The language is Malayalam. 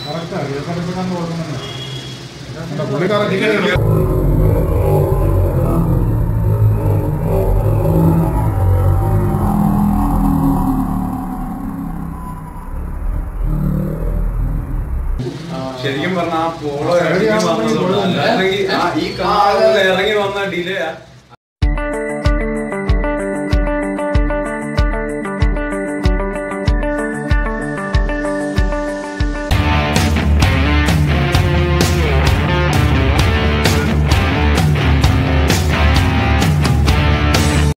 ശരിക്കും പറഞ്ഞാൽ ആ പോളോ ഇറങ്ങി വന്നതുകൊണ്ട് ഈ കാറിൽ ഇറങ്ങി വന്ന ഡിലേ